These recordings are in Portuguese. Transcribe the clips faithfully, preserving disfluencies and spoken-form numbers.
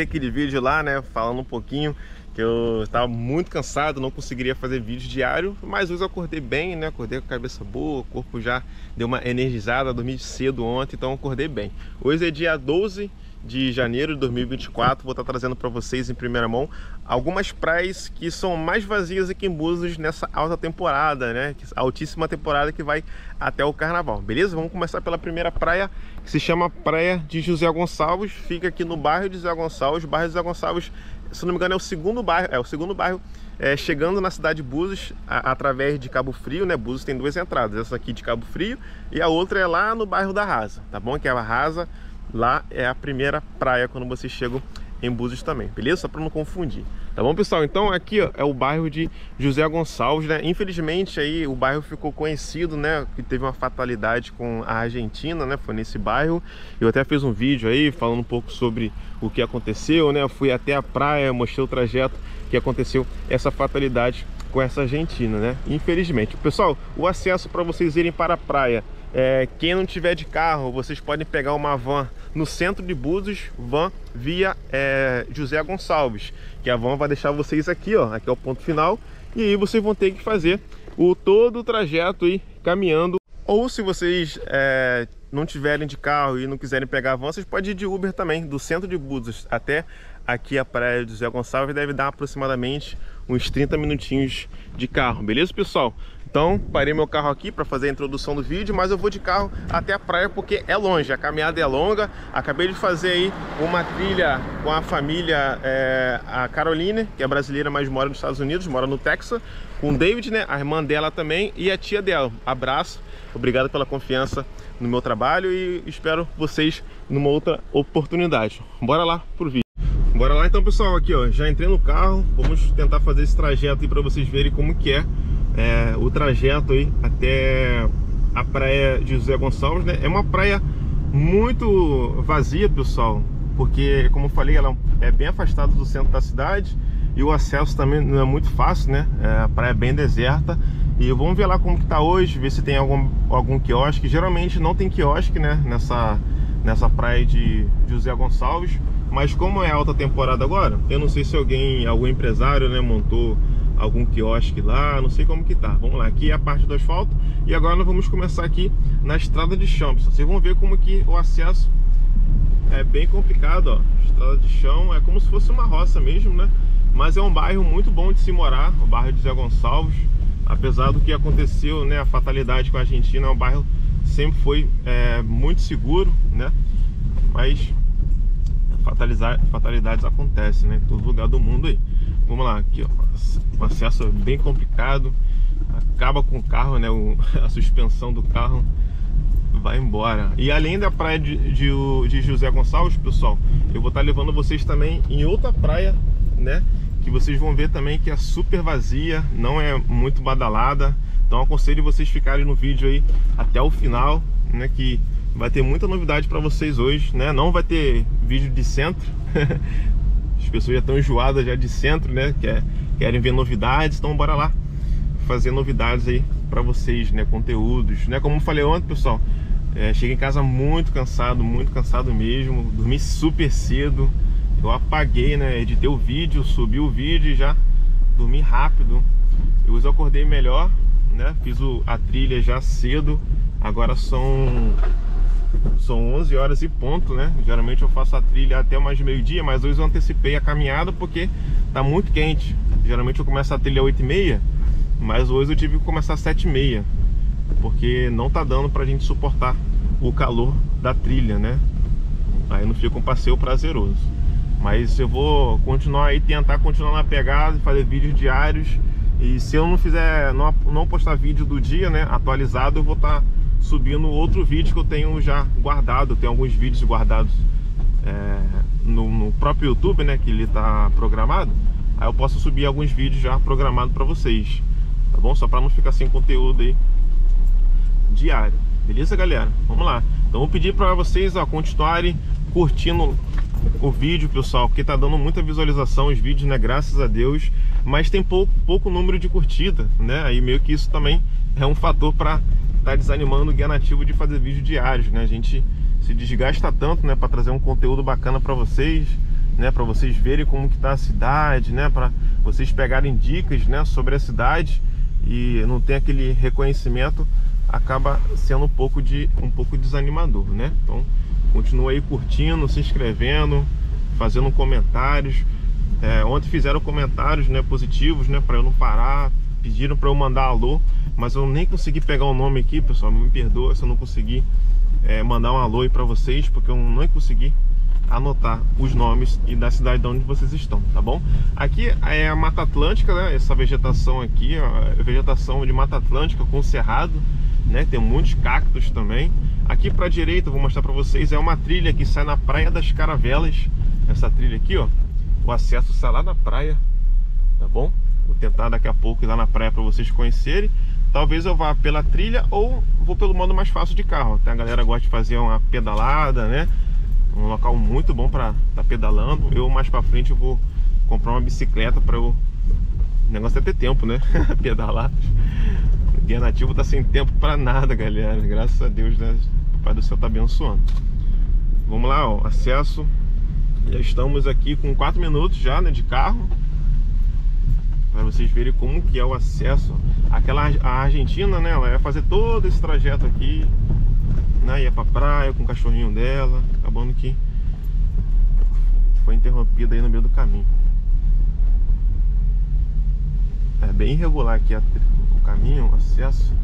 lancei aquele vídeo lá, né, falando um pouquinho que eu estava muito cansado, não conseguiria fazer vídeo diário, mas hoje eu acordei bem, né, acordei com a cabeça boa, o corpo já deu uma energizada, dormi cedo ontem, então acordei bem. Hoje é dia doze de janeiro de dois mil e vinte e quatro, vou estar trazendo para vocês em primeira mão algumas praias que são mais vazias aqui em Búzios nessa alta temporada, né? A altíssima temporada que vai até o carnaval, beleza? Vamos começar pela primeira praia, que se chama Praia de José Gonçalves, fica aqui no bairro de José Gonçalves. O bairro de José Gonçalves, se não me engano, é o segundo bairro, é o segundo bairro é, chegando na cidade de Búzios a, através de Cabo Frio, né? Búzios tem duas entradas, essa aqui de Cabo Frio e a outra é lá no bairro da Rasa, tá bom? Que é a Rasa. Lá é a primeira praia quando vocês chegam em Búzios também, beleza? Só para não confundir, tá bom, pessoal? Então aqui ó, é o bairro de José Gonçalves, né? Infelizmente aí o bairro ficou conhecido, né? Que teve uma fatalidade com a Argentina, né? Foi nesse bairro. Eu até fiz um vídeo aí falando um pouco sobre o que aconteceu, né? Eu fui até a praia, mostrei o trajeto que aconteceu essa fatalidade com essa Argentina, né? Infelizmente. Pessoal, o acesso para vocês irem para a praia, é, quem não tiver de carro, vocês podem pegar uma van no centro de Búzios, van via é, José Gonçalves, que a van vai deixar vocês aqui, ó, aqui é o ponto final, e aí vocês vão ter que fazer o todo o trajeto aí caminhando. Ou se vocês é, não tiverem de carro e não quiserem pegar a van, vocês podem ir de Uber também, do centro de Búzios até aqui a praia de José Gonçalves, deve dar aproximadamente uns trinta minutinhos de carro, beleza, pessoal? Então parei meu carro aqui para fazer a introdução do vídeo, mas eu vou de carro até a praia porque é longe, a caminhada é longa. Acabei de fazer aí uma trilha com a família, é, a Caroline, que é brasileira, mas mora nos Estados Unidos, mora no Texas, com o David, né, a irmã dela também e a tia dela. Abraço, obrigado pela confiança no meu trabalho e espero vocês numa outra oportunidade. Bora lá pro vídeo. Bora lá então, pessoal, aqui ó, já entrei no carro, vamos tentar fazer esse trajeto aí para vocês verem como que é, é o trajeto aí até a praia de José Gonçalves, né? É uma praia muito vazia, pessoal, porque como eu falei, ela é bem afastada do centro da cidade e o acesso também não é muito fácil, né? É, a praia é bem deserta e vamos ver lá como que tá hoje, ver se tem algum, algum quiosque. Geralmente não tem quiosque, né? Nessa, nessa praia de José Gonçalves. Mas como é alta temporada agora, eu não sei se alguém, algum empresário, né, montou algum quiosque lá, não sei como que tá. Vamos lá, aqui é a parte do asfalto e agora nós vamos começar aqui na estrada de chão. Vocês vão ver como que o acesso é bem complicado, ó. Estrada de chão é como se fosse uma roça mesmo, né? Mas é um bairro muito bom de se morar, o bairro de José Gonçalves. Apesar do que aconteceu, né, a fatalidade com a Argentina, o bairro sempre foi é, muito seguro, né? Mas fatalidades acontecem, né, em todo lugar do mundo aí. Vamos lá, aqui ó, o acesso é bem complicado, acaba com o carro, né, o, a suspensão do carro vai embora. E além da praia de, de, de José Gonçalves, pessoal, eu vou estar levando vocês também em outra praia, né, que vocês vão ver também que é super vazia, não é muito badalada. Então aconselho vocês ficarem no vídeo aí até o final, né, que vai ter muita novidade para vocês hoje, né? Não vai ter vídeo de centro. As pessoas já estão enjoadas já de centro, né? Quer, querem ver novidades, então bora lá fazer novidades aí para vocês, né? Conteúdos, né? Como eu falei ontem, pessoal, é, cheguei em casa muito cansado, muito cansado mesmo. Dormi super cedo. Eu apaguei, né? Editei o vídeo, subi o vídeo e já dormi rápido. Eu hoje acordei melhor, né? Fiz o, a trilha já cedo. Agora são São onze horas e ponto, né? Geralmente eu faço a trilha até mais meio-dia, mas hoje eu antecipei a caminhada porque tá muito quente. Geralmente eu começo a trilha às oito e meia, mas hoje eu tive que começar às sete e meia, porque não tá dando pra gente suportar o calor da trilha, né? Aí não fica um passeio prazeroso. Mas eu vou continuar aí, tentar continuar na pegada, fazer vídeos diários. E se eu não fizer, não, não postar vídeo do dia, né, atualizado, eu vou estar subindo outro vídeo que eu tenho já guardado. Eu tenho alguns vídeos guardados é, no, no próprio YouTube, né, que ele está programado. Aí eu posso subir alguns vídeos já programados para vocês, tá bom? Só para não ficar sem conteúdo aí diário, beleza, galera? Vamos lá. Então vou pedir para vocês, ó, continuarem curtindo o vídeo, pessoal, porque tá dando muita visualização os vídeos, né, graças a Deus, mas tem pouco, pouco número de curtida, né? Aí meio que isso também é um fator para tá desanimando o Guia Nativo de fazer vídeos diários, né? A gente se desgasta tanto, né, para trazer um conteúdo bacana para vocês, né, para vocês verem como que tá a cidade, né, para vocês pegarem dicas, né, sobre a cidade e não tem aquele reconhecimento, acaba sendo um pouco de um pouco desanimador, né? Então continua aí curtindo, se inscrevendo, fazendo comentários. É, ontem fizeram comentários, né, positivos, né, para eu não parar, pediram para eu mandar alô, mas eu nem consegui pegar o nome aqui, pessoal, me perdoa se eu não consegui é, mandar um alô aí para vocês, porque eu não consegui anotar os nomes e da cidade de onde vocês estão, tá bom? Aqui é a Mata Atlântica, né? Essa vegetação aqui, ó, é vegetação de Mata Atlântica com cerrado, né? Tem muitos cactos também. Aqui para a direita, eu vou mostrar para vocês, é uma trilha que sai na Praia das Caravelas. Essa trilha aqui, ó, o acesso sai lá na praia, tá bom? Vou tentar daqui a pouco ir lá na praia para vocês conhecerem. Talvez eu vá pela trilha ou vou pelo modo mais fácil de carro. Tem a galera que gosta de fazer uma pedalada, né? Um local muito bom para estar tá pedalando. Eu mais para frente eu vou comprar uma bicicleta para eu... O negócio é ter tempo, né? Pedalar. O guia nativo tá sem tempo para nada, galera. Graças a Deus, né? O Pai do Céu tá abençoando. Vamos lá, ó. Acesso. Já estamos aqui com quatro minutos já, né, de carro, para vocês verem como que é o acesso. Aquela a Argentina, né, ela ia fazer todo esse trajeto aqui, né, ia pra praia com o cachorrinho dela, acabando que foi interrompida aí no meio do caminho. É bem irregular aqui a, o caminho, o acesso.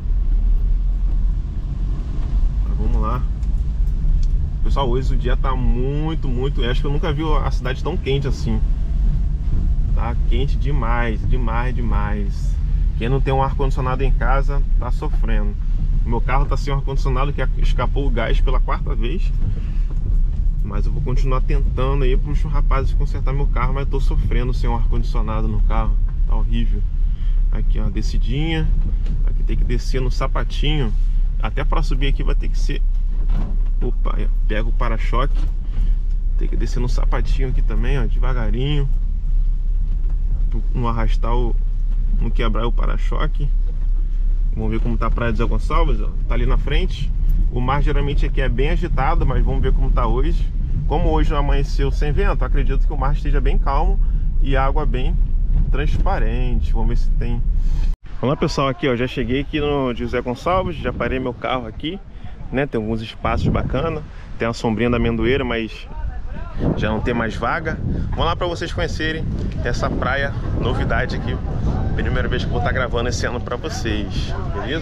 Mas vamos lá. Pessoal, hoje o dia tá muito, muito... Eu acho que eu nunca vi a cidade tão quente assim. Tá quente demais, demais, demais. Quem não tem um ar-condicionado em casa tá sofrendo. O meu carro tá sem ar-condicionado, que escapou o gás pela quarta vez. Mas eu vou continuar tentando aí pros rapazes consertar meu carro, mas eu tô sofrendo sem um ar-condicionado no carro. Tá horrível. Aqui, ó, descidinha. Aqui tem que descer no sapatinho. Até para subir aqui vai ter que ser... Opa, pega o para-choque. Tem que descer no sapatinho aqui também, ó, devagarinho, pra não arrastar o... não quebrar o para-choque. Vamos ver como tá a Praia de Zé Gonçalves, ó. Tá ali na frente. O mar geralmente aqui é bem agitado, mas vamos ver como tá hoje. Como hoje amanheceu sem vento, acredito que o mar esteja bem calmo e a água bem transparente. Vamos ver se tem... Vamos lá, pessoal, aqui, ó, já cheguei aqui no José Gonçalves, já parei meu carro aqui, né? Tem alguns espaços bacanas, tem a sombrinha da amendoeira, mas já não tem mais vaga. Vamos lá para vocês conhecerem essa praia, novidade aqui, primeira vez que eu vou estar gravando esse ano para vocês, beleza?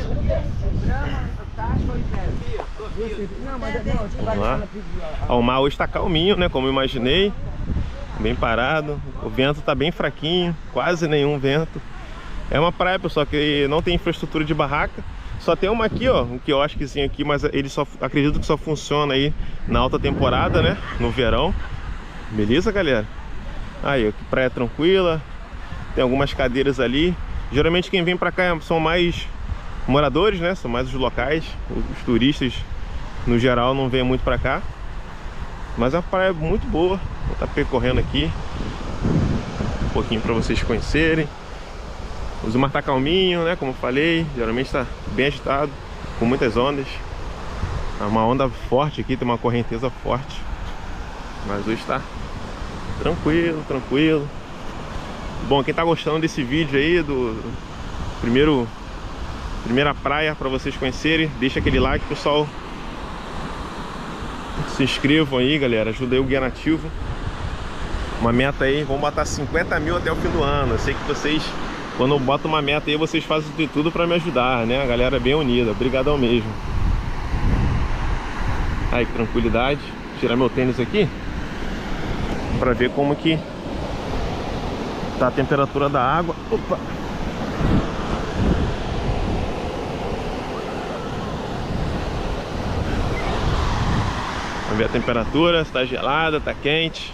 Vamos lá. Ó, o mar hoje está calminho, né? Como eu imaginei, bem parado. O vento está bem fraquinho, quase nenhum vento. É uma praia, pessoal, que não tem infraestrutura de barraca. Só tem uma aqui, ó, um quiosquezinho aqui, mas ele só, acredito que só funciona aí na alta temporada, né? No verão. Beleza, galera? Aí, ó, que praia tranquila. Tem algumas cadeiras ali. Geralmente quem vem pra cá são mais moradores, né? São mais os locais. Os turistas, no geral, não vêm muito pra cá. Mas é uma praia muito boa. Vou estar percorrendo aqui um pouquinho pra vocês conhecerem. O mar tá calminho, né? Como eu falei, geralmente tá bem agitado, com muitas ondas. É uma onda forte aqui, tem uma correnteza forte. Mas hoje tá tranquilo, tranquilo. Bom, quem tá gostando desse vídeo aí, do, do primeiro primeira praia para vocês conhecerem, deixa aquele like, pessoal. Se inscrevam aí, galera, ajuda aí o Guia Nativo. Uma meta aí, vamos botar cinquenta mil até o fim do ano. Eu sei que vocês... Quando eu boto uma meta aí, vocês fazem de tudo pra me ajudar, né? A galera é bem unida, obrigadão mesmo. Aí, que tranquilidade. Vou tirar meu tênis aqui pra ver como que tá a temperatura da água. Opa! Vamos ver a temperatura, se tá gelada, tá quente.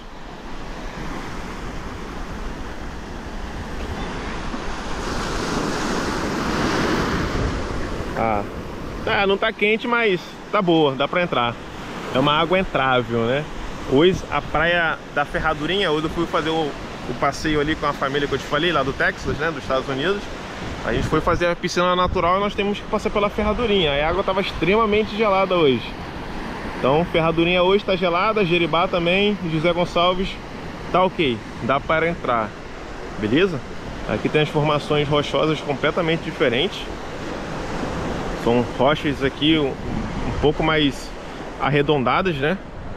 Ah, ah, não tá quente, mas tá boa, dá pra entrar. É uma água entrável, né? Hoje a praia da Ferradurinha, hoje eu fui fazer o, o passeio ali com a família que eu te falei, lá do Texas, né, dos Estados Unidos. A gente foi fazer a piscina natural e nós temos que passar pela Ferradurinha. A água tava extremamente gelada hoje. Então Ferradurinha hoje tá gelada, Jeribá também, José Gonçalves tá ok, dá para entrar, beleza? Aqui tem as formações rochosas completamente diferentes. São rochas aqui um, um pouco mais arredondadas, né?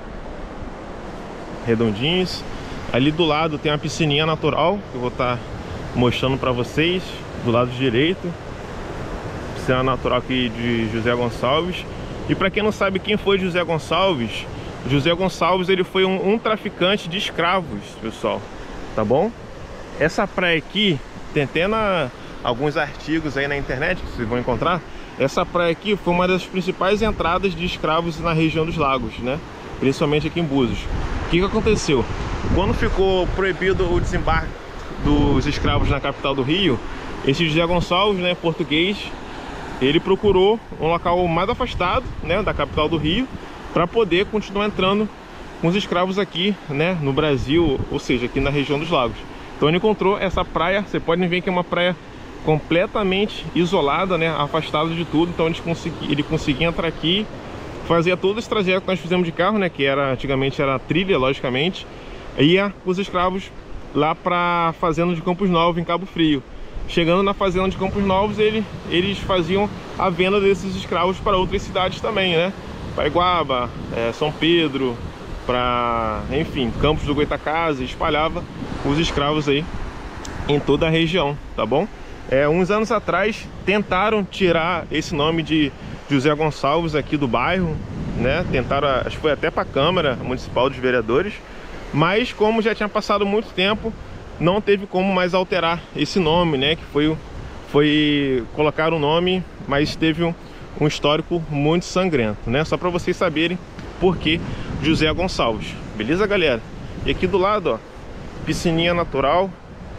Redondinhos. Ali do lado tem uma piscininha natural que eu vou estar mostrando para vocês, do lado direito. Piscina natural aqui de José Gonçalves. E para quem não sabe quem foi José Gonçalves, José Gonçalves ele foi um, um traficante de escravos, pessoal, tá bom? Essa praia aqui, tem até na, alguns artigos aí na internet que vocês vão encontrar. Essa praia aqui foi uma das principais entradas de escravos na região dos lagos, né? Principalmente aqui em Búzios. O que que aconteceu? Quando ficou proibido o desembarque dos escravos na capital do Rio, esse José Gonçalves, né, português, ele procurou um local mais afastado, né, da capital do Rio, para poder continuar entrando com os escravos aqui, né, no Brasil, ou seja, aqui na região dos lagos. Então ele encontrou essa praia. Você pode ver que é uma praia completamente isolada, né, afastada de tudo. Então ele conseguia, ele conseguia entrar aqui, fazia todo esse trajeto que nós fizemos de carro, né, que era antigamente era trilha, logicamente, ia com os escravos lá para a fazenda de Campos Novos, em Cabo Frio. Chegando na fazenda de Campos Novos, ele, eles faziam a venda desses escravos para outras cidades também, né? Paraguaba, é, São Pedro, para, enfim, Campos do Goitacazes, espalhava os escravos aí em toda a região, tá bom? É, uns anos atrás tentaram tirar esse nome de José Gonçalves aqui do bairro, né? Tentaram, acho que foi até para a Câmara Municipal dos Vereadores, mas como já tinha passado muito tempo, não teve como mais alterar esse nome, né? Que foi, foi colocar o nome, mas teve um, um histórico muito sangrento, né? Só para vocês saberem por que José Gonçalves, beleza, galera? E aqui do lado, ó, piscininha natural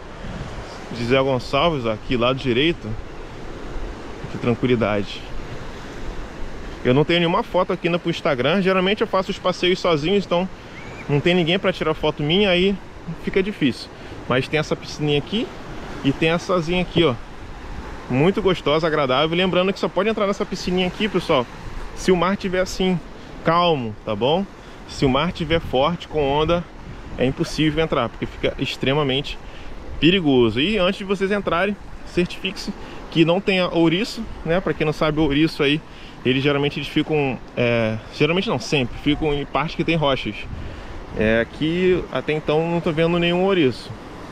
José Gonçalves, ó, aqui lado direito. Que tranquilidade. Eu não tenho nenhuma foto aqui no Instagram. Geralmente eu faço os passeios sozinho, então não tem ninguém para tirar foto minha, aí fica difícil. Mas tem essa piscininha aqui e temessazinha aqui, ó, muito gostosa, agradável. Lembrando que só pode entrar nessa piscininha aqui, pessoal, se o mar estiver assim, calmo, tá bom? Se o mar estiver forte, com onda, é impossível entrar, porque fica extremamente perigoso. E antes de vocês entrarem, certifique-se que não tenha ouriço, né? Para quem não sabe, o ouriço aí, eles geralmente eles ficam, é, geralmente não, sempre ficam em partes que tem rochas. É, aqui até então não tô vendo nenhum ouriço.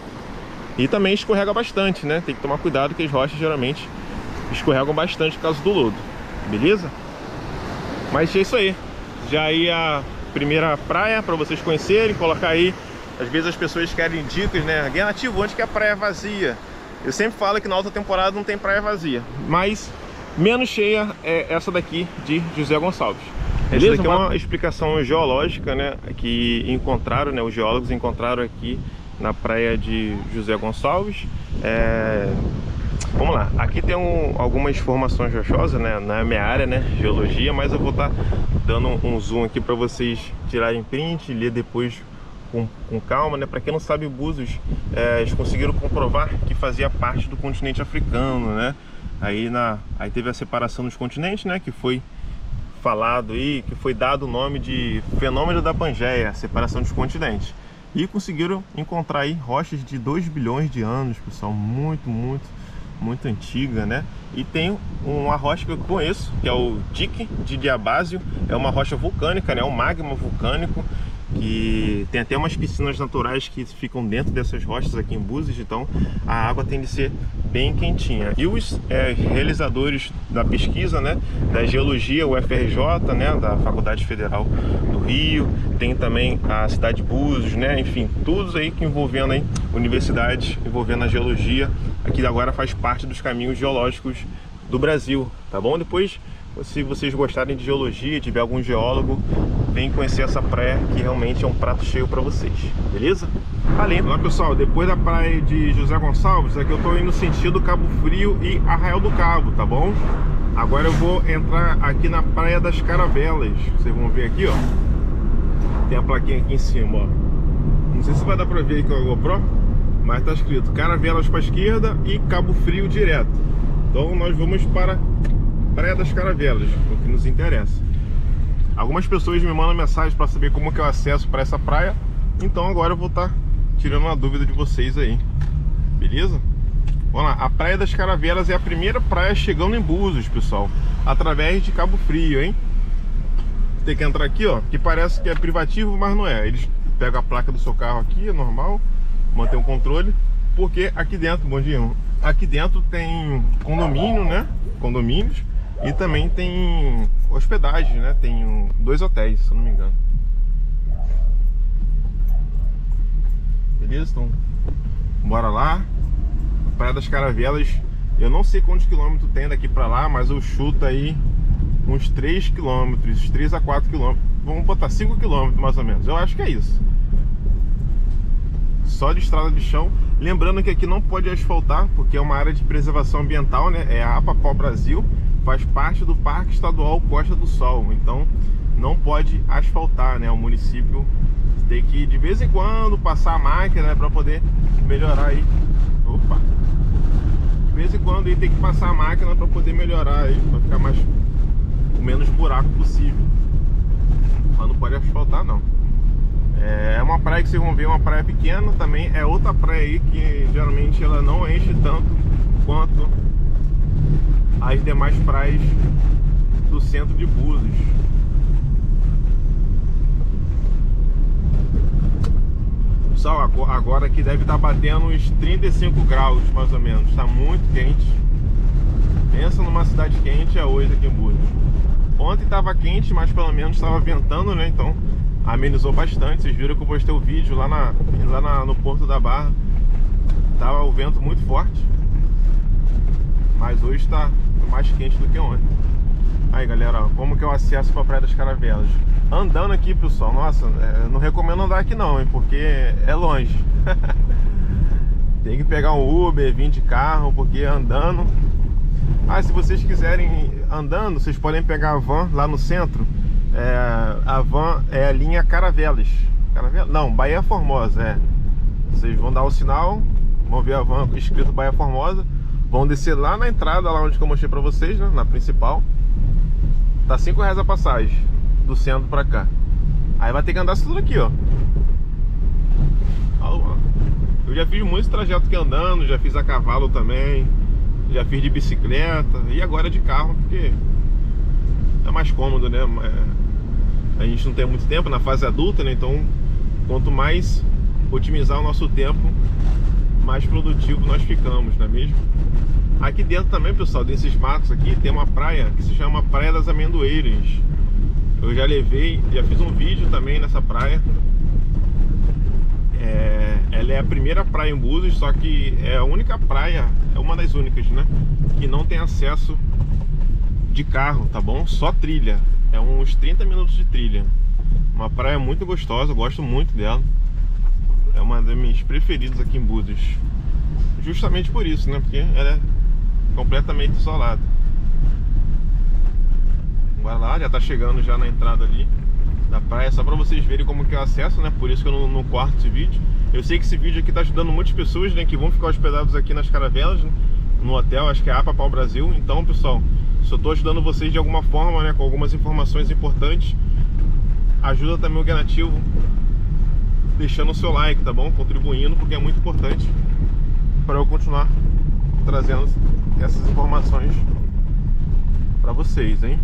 E também escorrega bastante, né? Tem que tomar cuidado, que as rochas geralmente escorregam bastante por causa do lodo, beleza? Mas é isso aí. Já aí a primeira praia para vocês conhecerem, colocar aí. Às vezes as pessoas querem dicas, né? Guia Nativo, onde que é a praia vazia? Eu sempre falo que na alta temporada não tem praia vazia, mas menos cheia é essa daqui de José Gonçalves. Beleza? Essa daqui é uma explicação geológica, né? Que encontraram, né? Os geólogos encontraram aqui na praia de José Gonçalves. É... Vamos lá, aqui tem um, algumas formações rochosas, né? Na minha área, né? Geologia, mas eu vou estar dando um zoom aqui para vocês tirarem print e ler depois com, com calma, né? Para quem não sabe, Búzios, é, eles conseguiram comprovar que fazia parte do continente africano, né? Aí, na, aí teve a separação dos continentes, né? Que foi falado aí, que foi dado o nome de fenômeno da Pangeia, separação dos continentes. E conseguiram encontrar aí rochas de dois bilhões de anos, pessoal, muito, muito, muito antiga, né? E tem uma rocha que eu conheço, que é o Dique de Diabásio, é uma rocha vulcânica, né? Um magma vulcânico, que tem até umas piscinas naturais que ficam dentro dessas rochas aqui em Búzios, então a água tem de ser bem quentinha. E os é, realizadores da pesquisa, né, da geologia, o F R J, né, da Faculdade Federal do Rio, tem também a cidade de Búzios, né, enfim, todos aí que envolvendo aí universidades envolvendo a geologia, aqui agora faz parte dos caminhos geológicos do Brasil, tá bom? Depois, se vocês gostarem de geologia, tiver algum geólogo, vem conhecer essa praia, que realmente é um prato cheio para vocês, beleza? Além, olá pessoal, depois da praia de José Gonçalves, aqui eu tô indo no sentido Cabo Frio e Arraial do Cabo, tá bom? Agora eu vou entrar aqui na Praia das Caravelas. Vocês vão ver aqui, ó, tem a plaquinha aqui em cima, ó. Não sei se vai dar pra ver aí com a GoPro, mas tá escrito Caravelas para a esquerda e Cabo Frio direto. Então nós vamos para Praia das Caravelas, o que nos interessa. Algumas pessoas me mandam mensagem para saber como que eu acesso para essa praia, então agora eu vou estar tirando uma dúvida de vocês aí. Beleza? Vamos lá, a Praia das Caravelas é a primeira praia chegando em Búzios, pessoal, através de Cabo Frio, hein? Tem que entrar aqui, ó, que parece que é privativo, mas não é. Eles pegam a placa do seu carro aqui, é normal, mantém o controle, porque aqui dentro, bom dia, irmão, aqui dentro tem condomínio, né? Condomínios, e também tem hospedagem, né? Tem dois hotéis, se eu não me engano. Beleza? Então, bora lá. Praia das Caravelas, eu não sei quantos quilômetros tem daqui pra lá, mas eu chuto aí uns três quilômetros, três a quatro quilômetros. Vamos botar cinco quilômetros mais ou menos, eu acho que é isso. Só de estrada de chão. Lembrando que aqui não pode asfaltar, porque é uma área de preservação ambiental, né? É a APA Pau Brasil, faz parte do Parque Estadual Costa do Sol. Então não pode asfaltar, né? O município tem que de vez em quando passar a máquina, né, para poder melhorar aí. Opa! De vez em quando aí tem que passar a máquina para poder melhorar aí, para ficar mais o menos buraco possível. Mas não pode asfaltar não. É uma praia que vocês vão ver, uma praia pequena. Também é outra praia aí que geralmente ela não enche tanto quanto as demais praias do centro de Búzios. Pessoal, agora aqui deve estar batendo uns trinta e cinco graus mais ou menos. Está muito quente. Pensa numa cidade quente, é hoje aqui em Búzios. Ontem estava quente, mas pelo menos estava ventando, né? Então amenizou bastante. Vocês viram que eu postei o vídeo lá, na, lá na, no Porto da Barra. Tava o vento muito forte, mas hoje está mais quente do que ontem. Aí galera, ó, como que eu acesso para a Praia das Caravelas? Andando aqui, pessoal. Nossa, é, não recomendo andar aqui não, hein, porque é longe. Tem que pegar um Uber, vir de carro, porque andando... Ah, se vocês quiserem andando, vocês podem pegar a van lá no centro. É, a van é a linha Caravelas. Caravelas? Não, Bahia Formosa, é. Vocês vão dar o sinal, vão ver a van escrito Bahia Formosa, vão descer lá na entrada, lá onde eu mostrei pra vocês, né, na principal. Tá cinco reais a passagem do centro pra cá. Aí vai ter que andar tudo aqui, ó. Eu já fiz muito trajeto aqui andando, já fiz a cavalo também, já fiz de bicicleta e agora de carro, porque é mais cômodo, né? A gente não tem muito tempo na fase adulta, né? Então, quanto mais otimizar o nosso tempo, mais produtivo nós ficamos, não é mesmo? Aqui dentro também, pessoal, desses matos aqui, tem uma praia que se chama Praia das Amendoeiras. Eu já levei, já fiz um vídeo também nessa praia. É, ela é a primeira praia em Búzios, só que é a única praia, é uma das únicas, né, que não tem acesso de carro, tá bom? Só trilha. É uns trinta minutos de trilha. Uma praia muito gostosa, eu gosto muito dela. É uma das minhas preferidas aqui em Búzios. Justamente por isso, né? Porque ela é completamente isolada. Vai lá, já tá chegando já na entrada ali da praia, só pra vocês verem como que é o acesso, né? Por isso que eu não, não corto esse vídeo. Eu sei que esse vídeo aqui tá ajudando muitas pessoas, né? Que vão ficar hospedados aqui nas Caravelas, né, no hotel, acho que é a APA Pau Brasil. Então, pessoal, se eu tô ajudando vocês de alguma forma, né? Com algumas informações importantes, ajuda também o Ganativo deixando o seu like, tá bom? Contribuindo, porque é muito importante para eu continuar trazendo essas informações para vocês, hein?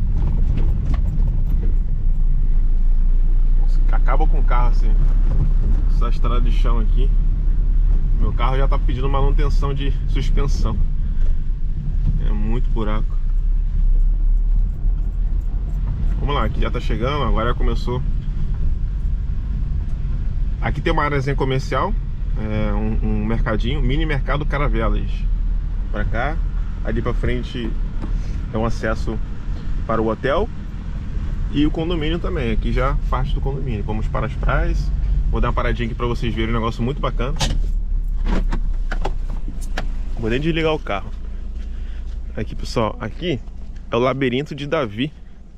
Acaba com o carro assim, essa estrada de chão aqui. Meu carro já tá pedindo manutenção de suspensão. É muito buraco. Vamos lá, aqui já tá chegando, agora começou. Aqui tem uma áreazinha comercial, é, um, um mercadinho, mini mercado Caravelas. Pra cá, ali pra frente é um acesso para o hotel e o condomínio também. Aqui já parte do condomínio. Vamos para as praias. Vou dar uma paradinha aqui pra vocês verem um negócio muito bacana. Vou nem desligar o carro. Aqui, pessoal, aqui é o labirinto de Davi.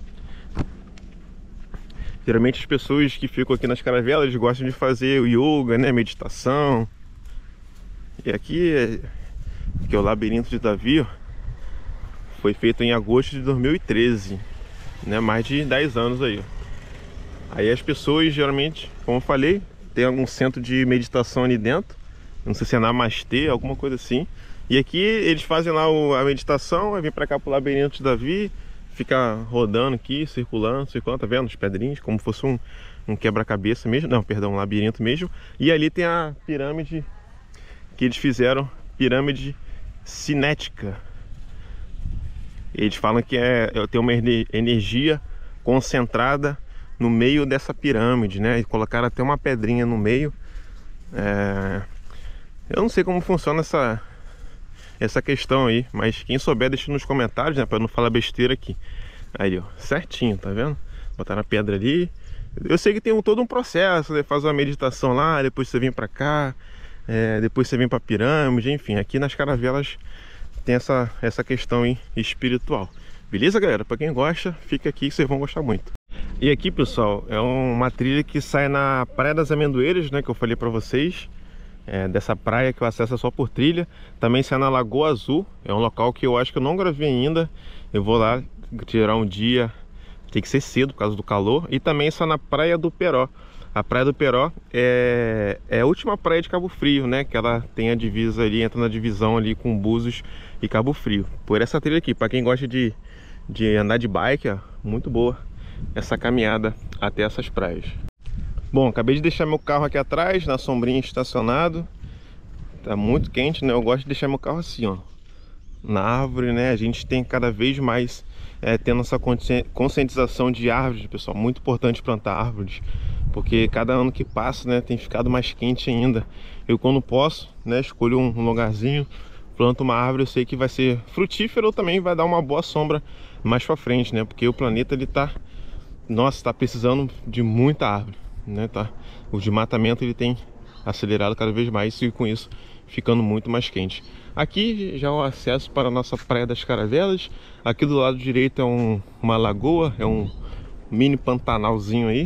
Geralmente as pessoas que ficam aqui nas Caravelas gostam de fazer yoga, né, meditação. E aqui é, aqui é o labirinto de Davi, ó. Foi feito em agosto de dois mil e treze, né, mais de dez anos aí, ó. Aí as pessoas geralmente, como eu falei, tem algum centro de meditação ali dentro. Não sei se é Namastê, alguma coisa assim. E aqui eles fazem lá o, a meditação, aí vem pra cá pro labirinto de Davi, fica rodando aqui, circulando, circulando, tá vendo? Os pedrinhos, como se fosse um, um quebra-cabeça mesmo. Não, perdão, um labirinto mesmo. E ali tem a pirâmide que eles fizeram, pirâmide cinética. Eles falam que é, tem uma energia concentrada no meio dessa pirâmide, né? E colocaram até uma pedrinha no meio. É... Eu não sei como funciona essa, essa questão aí, mas quem souber deixa nos comentários, né? Pra não falar besteira aqui. Aí, ó, certinho, tá vendo? Botaram a pedra ali. Eu sei que tem um, todo um processo, né? Faz uma meditação lá, depois você vem pra cá, é, depois você vem pra pirâmide, enfim. Aqui nas Caravelas tem essa, essa questão aí espiritual. Beleza, galera? Pra quem gosta, fica aqui que vocês vão gostar muito. E aqui, pessoal, é uma trilha que sai na Praia das Amendoeiras, né? Que eu falei pra vocês. É, dessa praia que eu acesso só por trilha. Também sai na Lagoa Azul. É um local que eu acho que eu não gravei ainda. Eu vou lá tirar um dia. Tem que ser cedo por causa do calor. E também sai na Praia do Peró. A Praia do Peró é, é a última praia de Cabo Frio, né? Que ela tem a divisa ali, entra na divisão ali com Búzios e Cabo Frio. Por essa trilha aqui, para quem gosta de, de andar de bike, ó, muito boa essa caminhada até essas praias. Bom, acabei de deixar meu carro aqui atrás, na sombrinha, estacionado. Tá muito quente, né? Eu gosto de deixar meu carro assim, ó, na árvore, né? A gente tem cada vez mais é, tendo essa conscientização de árvores, pessoal. Muito importante plantar árvores, porque cada ano que passa, né, tem ficado mais quente ainda. Eu, quando posso, né, escolho um lugarzinho, planto uma árvore. Eu sei que vai ser frutífero ou também vai dar uma boa sombra mais pra frente, né? Porque o planeta, ele tá, nossa, tá precisando de muita árvore, né? Tá, o desmatamento, ele tem acelerado cada vez mais e com isso ficando muito mais quente. Aqui já é o acesso para a nossa Praia das Caravelas. Aqui do lado direito é um, uma lagoa, é um mini pantanalzinho aí.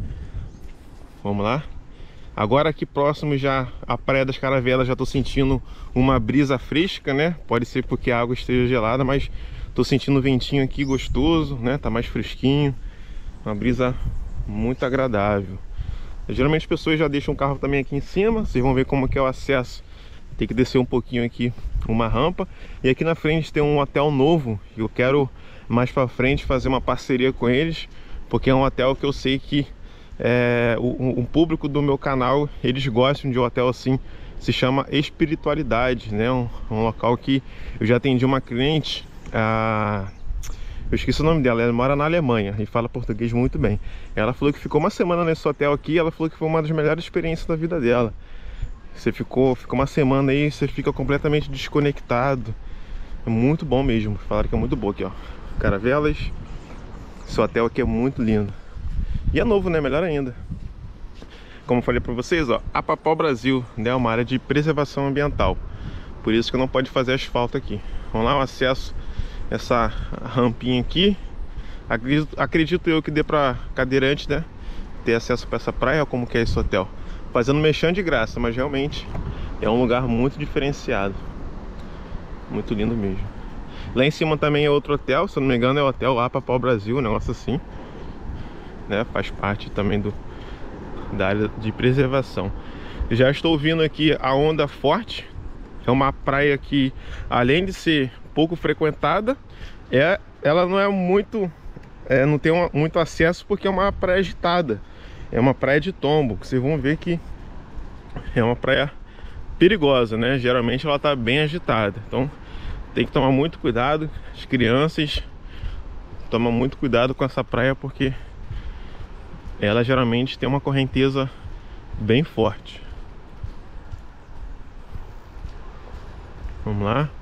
Vamos lá. Agora aqui próximo já a Praia das Caravelas, já estou sentindo uma brisa fresca, né? Pode ser porque a água esteja gelada, mas estou sentindo um ventinho aqui gostoso, né? Tá mais fresquinho. Uma brisa muito agradável. Geralmente as pessoas já deixam o carro também aqui em cima. Vocês vão ver como que é o acesso. Tem que descer um pouquinho aqui, uma rampa. E aqui na frente tem um hotel novo. Eu quero mais pra frente fazer uma parceria com eles, porque é um hotel que eu sei que é, o, o público do meu canal, eles gostam de um hotel assim. Se chama Espiritualidade, né? Um, um local que eu já atendi uma cliente, a... eu esqueci o nome dela, ela mora na Alemanha e fala português muito bem. Ela falou que ficou uma semana nesse hotel aqui. Ela falou que foi uma das melhores experiências da vida dela. Você ficou, ficou uma semana aí, você fica completamente desconectado. É muito bom mesmo. Falaram que é muito bom aqui, ó. Caravelas. Esse hotel aqui é muito lindo. E é novo, né? Melhor ainda. Como eu falei pra vocês, ó, a Apapau Brasil, né, é uma área de preservação ambiental. Por isso que não pode fazer asfalto aqui. Vamos lá, o acesso, essa rampinha aqui. Acredito, acredito eu que dê pra cadeirante, né, ter acesso pra essa praia. Como que é esse hotel? Fazendo mexão de graça, mas realmente é um lugar muito diferenciado. Muito lindo mesmo. Lá em cima também é outro hotel, se eu não me engano é o Hotel Apapau Brasil, um negócio assim, né? Faz parte também do, da área de preservação. Já estou vindo aqui a Onda Forte. É uma praia que, além de ser pouco frequentada, é, ela não é muito, é, não tem uma, muito acesso, porque é uma praia agitada. É uma praia de tombo, que vocês vão ver que é uma praia perigosa, né? Geralmente ela tá bem agitada, então tem que tomar muito cuidado. As crianças tomam muito cuidado com essa praia, porque ela geralmente tem uma correnteza bem forte. Vamos lá.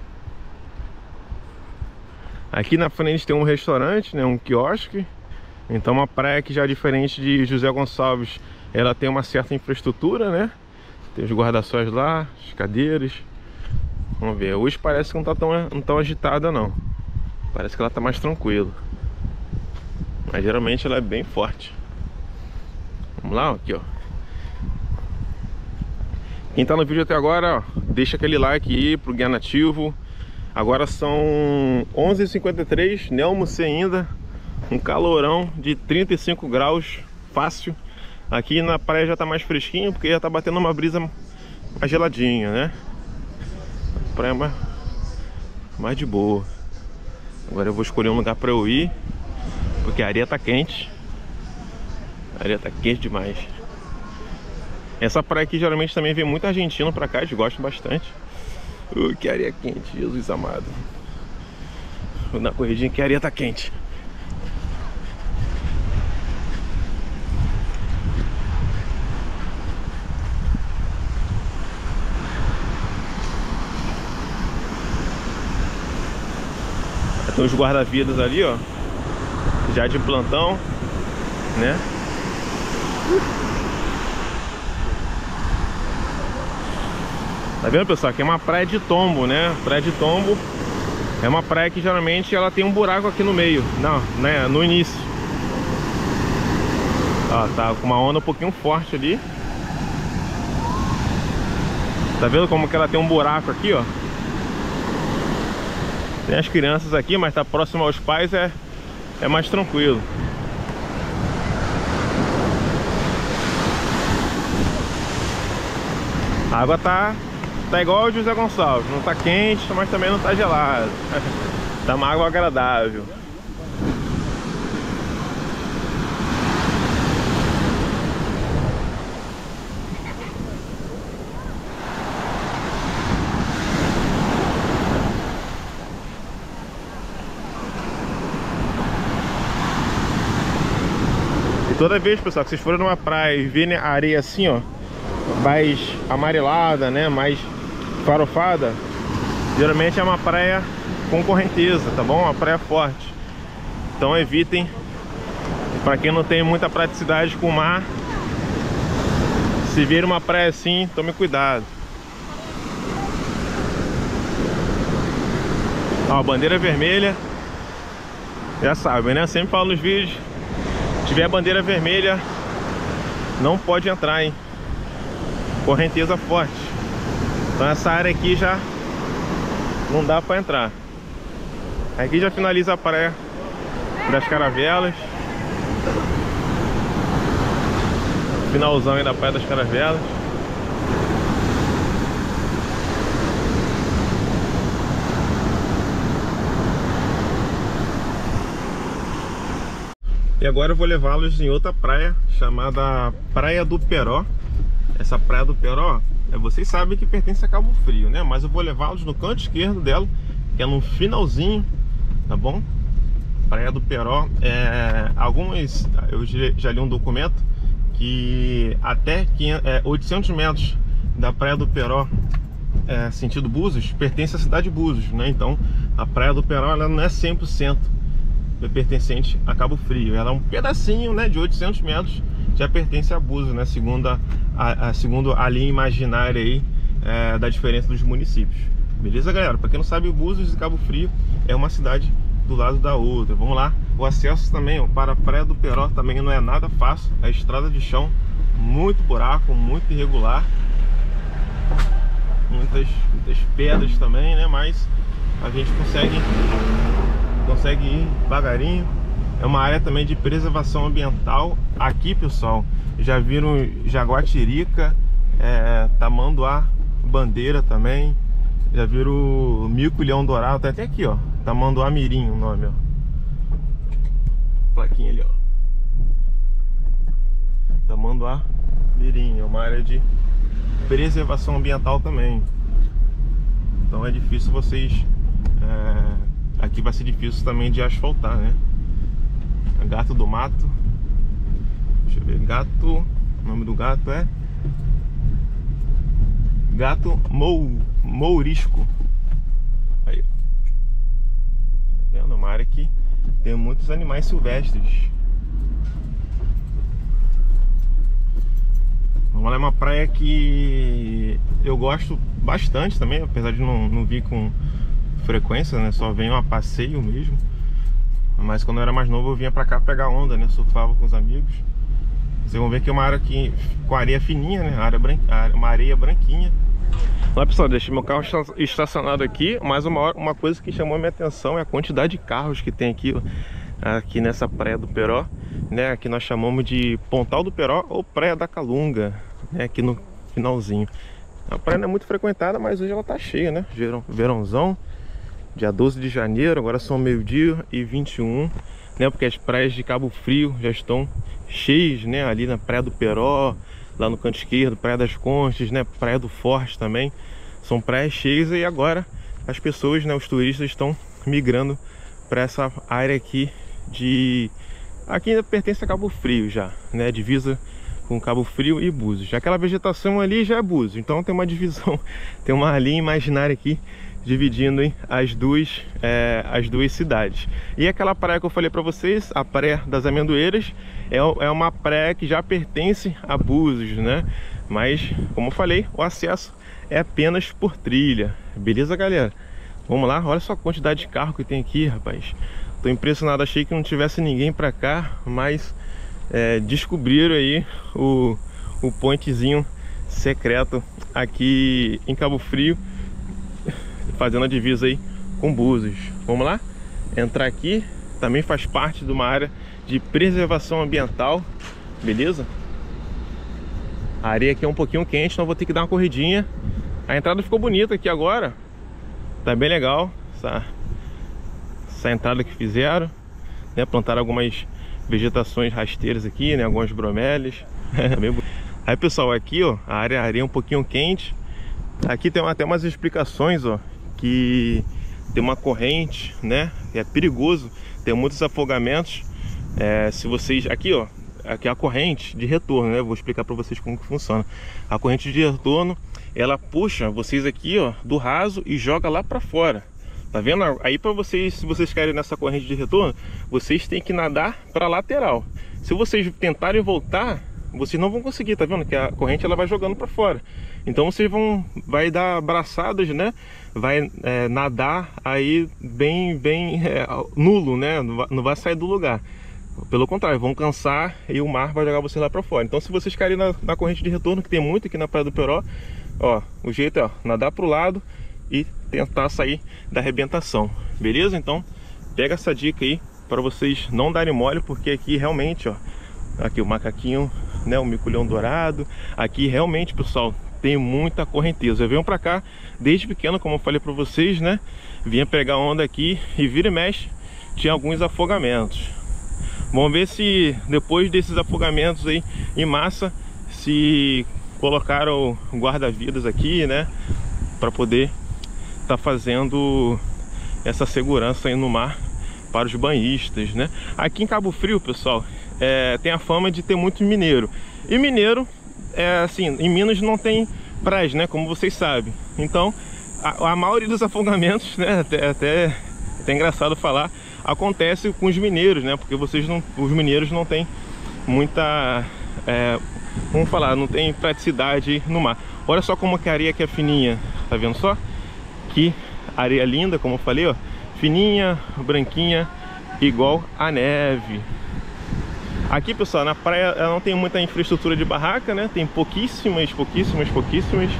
Aqui na frente tem um restaurante, né? Um quiosque. Então uma praia que já é diferente de José Gonçalves, ela tem uma certa infraestrutura, né? Tem os guarda-sóis lá, as cadeiras. Vamos ver, hoje parece que não tá tão, não tão agitada não. Parece que ela tá mais tranquila. Mas geralmente ela é bem forte. Vamos lá, aqui ó. Quem tá no vídeo até agora, ó, deixa aquele like aí pro Guia Nativo. Agora são onze e cinquenta e três, nem almocei ainda. Um calorão de trinta e cinco graus, fácil. Aqui na praia já tá mais fresquinho, porque já tá batendo uma brisa mais geladinha, né? A praia é mais, mais de boa. Agora eu vou escolher um lugar pra eu ir, porque a areia tá quente. A areia tá quente demais. Essa praia aqui geralmente também vem muito argentino pra cá, eles gostam bastante. Uh, que areia quente, Jesus amado. Vou dar uma corridinha que a areia tá quente. Tem os guarda-vidas ali, ó, já de plantão, né? Tá vendo, pessoal? Aqui é uma praia de tombo, né? Praia de tombo é uma praia que geralmente ela tem um buraco aqui no meio, não, né? No início. Ó, tá com uma onda um pouquinho forte ali. Tá vendo como que ela tem um buraco aqui, ó? Tem as crianças aqui, mas tá próximo aos pais, é, é mais tranquilo. A água tá, tá igual o José Gonçalves, não tá quente, mas também não tá gelada. Tá uma água agradável. Toda vez, pessoal, que vocês forem numa praia e verem a areia assim, ó, mais amarelada, né, mais farofada, geralmente é uma praia com correnteza, tá bom? Uma praia forte. Então evitem. Para quem não tem muita praticidade com o mar, se vir uma praia assim, tome cuidado. Ó, bandeira vermelha. Já sabem, né? Sempre falo nos vídeos. Se tiver a bandeira vermelha, não pode entrar, hein? Correnteza forte. Então essa área aqui já não dá pra entrar. Aqui já finaliza a praia das Caravelas. Finalzão aí da praia das Caravelas. E agora eu vou levá-los em outra praia chamada Praia do Peró. Essa Praia do Peró, vocês sabem que pertence a Cabo Frio, né? Mas eu vou levá-los no canto esquerdo dela, que é no finalzinho, tá bom? Praia do Peró, é, algumas, eu já li um documento que até oitocentos metros da Praia do Peró, é, sentido Búzios, pertence à cidade de Búzios, né? Então a Praia do Peró, ela não é cem por cento pertencente a Cabo Frio, ela é um pedacinho, né, de oitocentos metros, já pertence a Búzios, né, segundo a, a, a, segundo a linha imaginária aí, é, da diferença dos municípios. Beleza, galera? Para quem não sabe, Búzios e Cabo Frio é uma cidade do lado da outra. Vamos lá. O acesso também, ó, para a Praia do Peró também não é nada fácil. A estrada de chão, muito buraco, muito irregular, muitas, muitas pedras também, né, mas a gente consegue consegue ir devagarinho. É uma área também de preservação ambiental. Aqui, pessoal, já viram jaguatirica, é, tamanduá, bandeira também. Já viram mico-leão dourado, tá até aqui, ó, tamanduá mirim o nome, ó. Plaquinha ali, ó, tamanduá mirim. É uma área de preservação ambiental também. Então é difícil vocês... É, aqui vai ser difícil também de asfaltar, né? Gato do mato. Deixa eu ver. Gato. O nome do gato é gato mou, mourisco. Aí, ó. Tá vendo? Uma área que tem muitos animais silvestres. Vamos lá, é uma praia que eu gosto bastante também, apesar de não, não vir com frequência, né? Só venho a passeio mesmo. Mas quando eu era mais novo eu vinha pra cá pegar onda, né? Surfava com os amigos. Vocês vão ver que é uma área que, com areia fininha, né? Área branca, uma areia branquinha. Olha, pessoal, deixei meu carro estacionado aqui. Mas uma, uma coisa que chamou a minha atenção é a quantidade de carros que tem aqui, aqui nessa Praia do Peró. né, que nós chamamos de Pontal do Peró ou Praia da Calunga, né, aqui no finalzinho. A praia não é muito frequentada, mas hoje ela tá cheia, né? Verão, verãozão, dia doze de janeiro, agora são meio-dia e vinte e um, né? Porque as praias de Cabo Frio já estão cheias, né? Ali na Praia do Peró, lá no canto esquerdo, Praia das Conchas, né? Praia do Forte também. São praias cheias e agora as pessoas, né? Os turistas estão migrando para essa área aqui de... Aqui ainda pertence a Cabo Frio já, né? Divisa com Cabo Frio e Búzios. Aquela vegetação ali já é Búzios, então tem uma divisão, tem uma linha imaginária aqui dividindo hein, as, duas, é, as duas cidades. E aquela praia que eu falei para vocês, a Praia das Amendoeiras, é, é uma praia que já pertence a Búzios, né? Mas, como eu falei, o acesso é apenas por trilha. Beleza, galera? Vamos lá, olha só a quantidade de carro que tem aqui, rapaz. Tô impressionado, achei que não tivesse ninguém para cá, mas... É, descobriram aí o, o pontezinho secreto aqui em Cabo Frio, fazendo a divisa aí com Búzios. Vamos lá? Entrar aqui, também faz parte de uma área de preservação ambiental, beleza? A areia aqui é um pouquinho quente, então vou ter que dar uma corridinha. A entrada ficou bonita aqui agora, tá bem legal essa, essa entrada que fizeram, né? Plantaram algumas vegetações rasteiras aqui, né? Algumas bromélias. Aí, pessoal, aqui, ó, a área, a areia é um pouquinho quente. Aqui tem até umas explicações, ó, que tem uma corrente, né? É perigoso, tem muitos afogamentos. É, se vocês... Aqui, ó, aqui é a corrente de retorno, né? Vou explicar para vocês como que funciona. A corrente de retorno, ela puxa vocês aqui, ó, do raso e joga lá para fora. Tá vendo? Aí para vocês, se vocês caírem nessa corrente de retorno, vocês têm que nadar para a lateral. Se vocês tentarem voltar, vocês não vão conseguir, tá vendo? Que a corrente ela vai jogando para fora. Então vocês vão vai dar braçadas, né? Vai é, nadar aí bem bem é, nulo, né? Não vai, não vai sair do lugar. Pelo contrário, vão cansar e o mar vai jogar vocês lá para fora. Então se vocês caírem na, na corrente de retorno, que tem muito aqui na Praia do Peró, ó, o jeito é ó, nadar para o lado e tentar sair da arrebentação, beleza? Então pega essa dica aí para vocês não darem mole, porque aqui realmente, ó, aqui o macaquinho, né, o mico-leão dourado, aqui realmente, pessoal, tem muita correnteza. Eu venho para cá desde pequeno, como eu falei para vocês, né? Vinha pegar onda aqui e vira e mexe tinha alguns afogamentos. Vamos ver se depois desses afogamentos aí em massa, se colocaram guarda-vidas aqui, né, para poder tá fazendo essa segurança aí no mar para os banhistas, né? Aqui em Cabo Frio, pessoal, é, tem a fama de ter muito mineiro. E mineiro, é assim, em Minas não tem praias, né? Como vocês sabem. Então, a, a maioria dos afogamentos, né? Até, até, até engraçado falar, acontece com os mineiros, né? Porque vocês não, os mineiros não têm muita, é, vamos falar, não tem praticidade no mar. Olha só como que a areia aqui é fininha, tá vendo só? Que areia linda, como eu falei, ó, fininha, branquinha, igual a neve. Aqui, pessoal, na praia ela não tem muita infraestrutura de barraca, né? Tem pouquíssimas, pouquíssimas, pouquíssimas.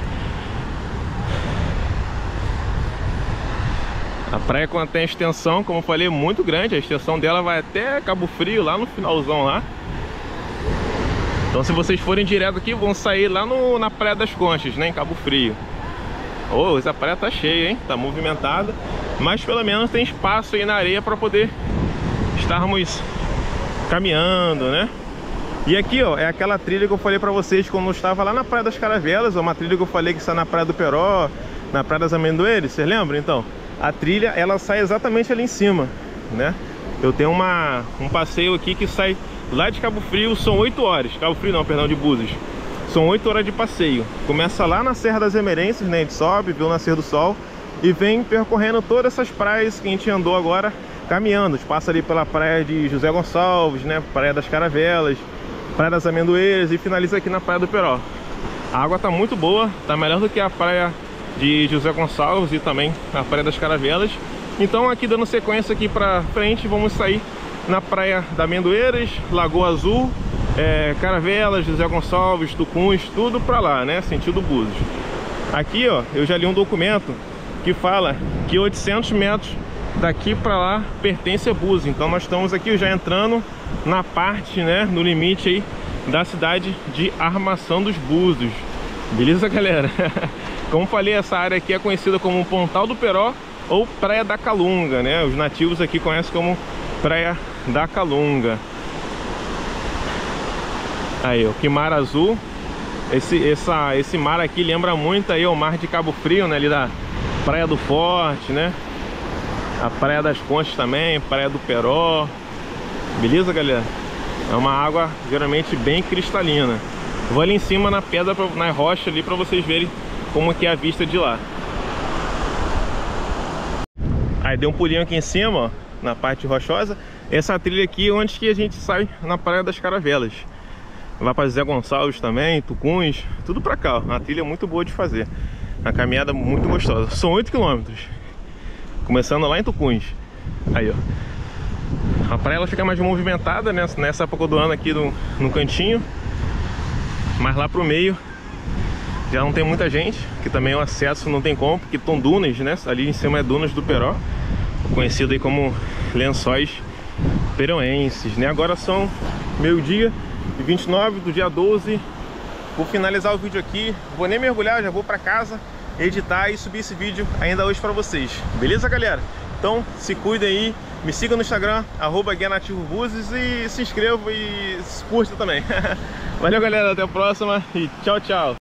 A praia contém extensão, como eu falei, muito grande. A extensão dela vai até Cabo Frio, lá no finalzão lá. Então, se vocês forem direto aqui, vão sair lá no, na Praia das Conchas, né? Em Cabo Frio. Oh, essa praia tá cheia, hein? Tá movimentada. Mas pelo menos tem espaço aí na areia para poder estarmos caminhando, né? E aqui, ó, é aquela trilha que eu falei para vocês quando eu estava lá na Praia das Caravelas. É uma trilha que eu falei que está na Praia do Peró, na Praia das Amendoeiras. Vocês lembram? Então, a trilha, ela sai exatamente ali em cima, né? Eu tenho uma, um passeio aqui que sai lá de Cabo Frio, são oito horas. Cabo Frio não, perdão, de Búzios. São oito horas de passeio. Começa lá na Serra das Emerências, né? A gente sobe, vê o nascer do sol e vem percorrendo todas essas praias que a gente andou agora caminhando. A gente passa ali pela praia de José Gonçalves, né? Praia das Caravelas, Praia das Amendoeiras e finaliza aqui na Praia do Peró. A água tá muito boa, tá melhor do que a praia de José Gonçalves e também a Praia das Caravelas. Então aqui dando sequência aqui pra frente, vamos sair na Praia da Amendoeiras, Lagoa Azul, É, Caravelas, José Gonçalves, Tucuns, tudo pra lá, né? Sentido Búzios. Aqui, ó, eu já li um documento que fala que oitocentos metros daqui para lá pertence a Búzios. Então nós estamos aqui já entrando na parte, né, no limite aí da cidade de Armação dos Búzios. Beleza, galera? Como falei, essa área aqui é conhecida como Pontal do Peró ou Praia da Calunga, né? Os nativos aqui conhecem como Praia da Calunga. Aí, ó, que mar azul. Esse, essa, esse mar aqui lembra muito aí o mar de Cabo Frio, né? Ali da Praia do Forte, né? A Praia das Pontes também, Praia do Peró. Beleza, galera? É uma água geralmente bem cristalina. Vou ali em cima na pedra, na rocha ali, para vocês verem como que é a vista de lá. Aí deu um pulinho aqui em cima, ó, na parte rochosa. Essa trilha aqui é onde que a gente sai na Praia das Caravelas. Vai para Zé Gonçalves também, Tucuns, tudo pra cá, ó. Uma trilha muito boa de fazer. Uma caminhada muito gostosa. São oito quilômetros. Começando lá em Tucuns. Aí, ó. A praia ela fica mais movimentada, né, nessa época do ano aqui no, no cantinho. Mas lá pro meio já não tem muita gente, que também o acesso não tem como, porque estão dunas, né? Ali em cima é Dunas do Peró, conhecido aí como Lençóis Peroenses, né? Agora são meio-dia e vinte e nove do dia doze. Vou finalizar o vídeo aqui, vou nem mergulhar, já vou pra casa editar e subir esse vídeo ainda hoje pra vocês. Beleza, galera? Então se cuidem aí, me siga no Instagram, arroba Guia Nativo Búzios, e se inscreva e curta também. Valeu, galera, até a próxima e tchau, tchau.